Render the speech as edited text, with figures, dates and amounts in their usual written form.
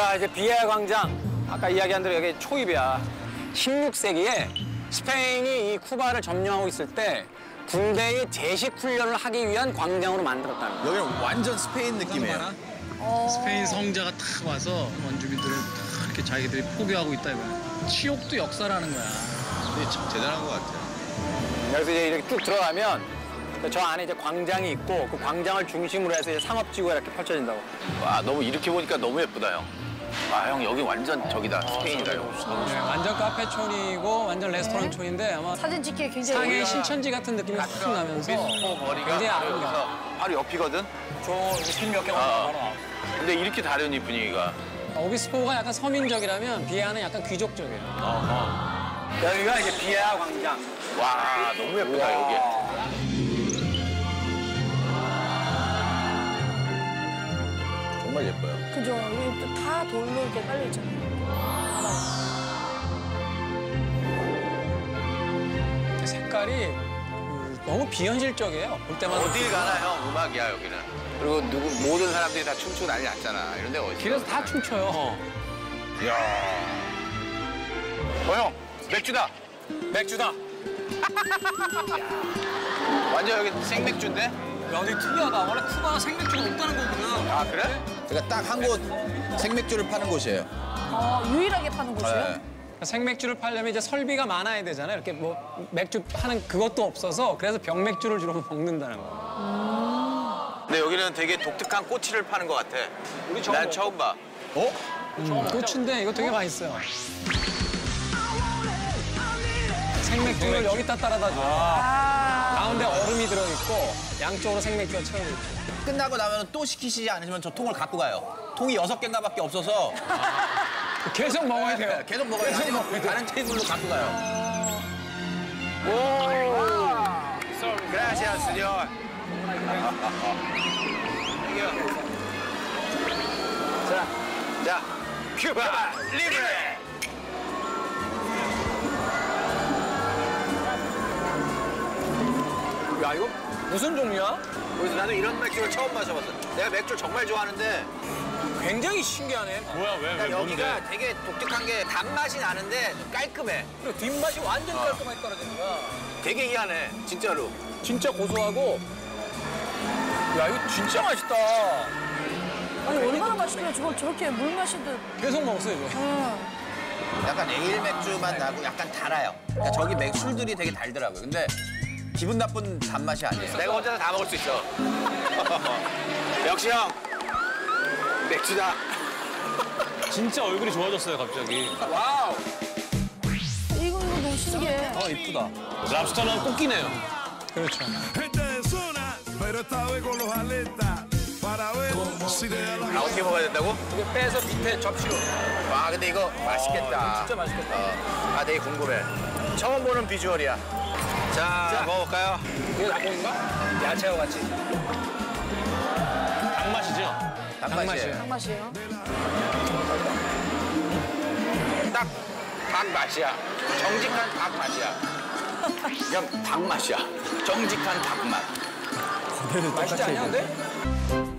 자, 이제 비에아 광장. 아까 이야기한 대로 여기 초입이야. 16세기에 스페인이 이 쿠바를 점령하고 있을 때 군대의 제식 훈련을 하기 위한 광장으로 만들었다는 거야. 여기는 완전 스페인 느낌이에요. 스페인 성자가 탁 와서 원주민들을 탁 이렇게 자기들이 포교하고 있다 이거야. 치욕도 역사라는 거야. 근데 참 대단한 것 같아요. 여기서 이제 이렇게 쭉 들어가면 저 안에 이제 광장이 있고 그 광장을 중심으로 해서 이제 상업지구가 이렇게 펼쳐진다고. 와, 너무 이렇게 보니까 너무 예쁘다, 형. 와, 형 여기 완전 저기다, 스페인이다, 형. 네, 완전 카페촌이고 완전 레스토랑촌인데 아마 사진 찍기에 굉장히 상해 신천지 같은 느낌이 확 나면서 거리가 굉장히 바로 아름다워. 여기서 바로 옆이거든? 저길몇 개가 바로. 근데 이렇게 다르니, 분위기가. 오비스포가 약간 서민적이라면 비에아는 약간 귀족적이에요. 여기가 이제 비에아 광장. 와, 너무 예쁘다, 여기. 정말 예뻐요. 그죠? 여기 또 다 돌로 이렇게 깔려 있잖아요. 색깔이 너무 비현실적이에요. 볼 때마다. 어딜 가나, 형, 음악이야, 여기는. 그리고 모든 사람들이 다 춤추고 난리 났잖아. 이런 데가 어디 길에서 다 춤춰요. 이야. 형, 맥주다. 맥주다. 완전 여기 생맥주인데? 야, 되게 특이하다. 원래 쿠바가 생맥주가 없다는 거거든. 아, 그래? 제가 딱 한 곳 생맥주를 파는 곳이에요. 유일하게 파는 곳이에요? 네. 생맥주를 팔려면 이제 설비가 많아야 되잖아요. 이렇게 뭐 맥주 파는 그것도 없어서 그래서 병맥주를 주로 먹는다는 거예요. 근데 여기는 되게 독특한 꼬치를 파는 것 같아. 난 처음 봐. 어? 꽃인데 이거 되게 맛있어요. 생맥주를 여기다 따라다 줘. 가운데 얼음이 들어있고 양쪽으로 생맥주가 채워져. 끝나고 나면 또 시키시지 않으시면 저 통을 갖고 가요. 통이 6개인가밖에 없어서 계속 먹어야 돼요. 계속 먹어요. 다른 테이블로 갖고 가요. Gracias, señor. 자, 큐바 리브레. 야, 이거 무슨 종류야? 그래서 나도 이런 맥주를 처음 마셔봤어. 내가 맥주를 정말 좋아하는데 굉장히 신기하네. 뭐야, 그러니까 여기가 되게 독특한 게 단맛이 나는데 깔끔해. 그리고 뒷맛이 완전 깔끔하게 떨어지는 거야. 되게 희한해, 진짜로. 진짜 고소하고. 야, 이거 진짜 맛있다. 아니, 얼마나 맛있길래 저걸 저렇게 물 마시듯. 계속 먹었어요, 저. 약간 에일 맥주만 나고 약간 달아요. 그러니까 저기 술들이 되게 달더라고요. 근데 기분 나쁜 단맛이 아니에요. 내가 혼자서 다 먹을 수 있어. 역시 형. 맥주다. 진짜 얼굴이 좋아졌어요, 갑자기. 와우. 이거 너무 신기해. 이쁘다. 랍스터는 꽃기네요. 그렇죠. Gente de zona, pero esta vez con los aletas para ver si le da la... 어떻게 먹어야 된다고? 이거 빼서 밑에 접시로. 와, 근데 이거 맛있겠다. 진짜 맛있겠다. 아, 되게 궁금해. 처음 보는 비주얼이야. 자, 먹어볼까요? 이게 닭고기인가? 야채와 같이. 닭맛이죠? 닭맛이에요. 장맛이에요. 딱 닭 맛이야. 정직한 닭 맛이야. 그냥 닭 맛이야. 정직한 닭 맛. 맛있지 않냐, 근데?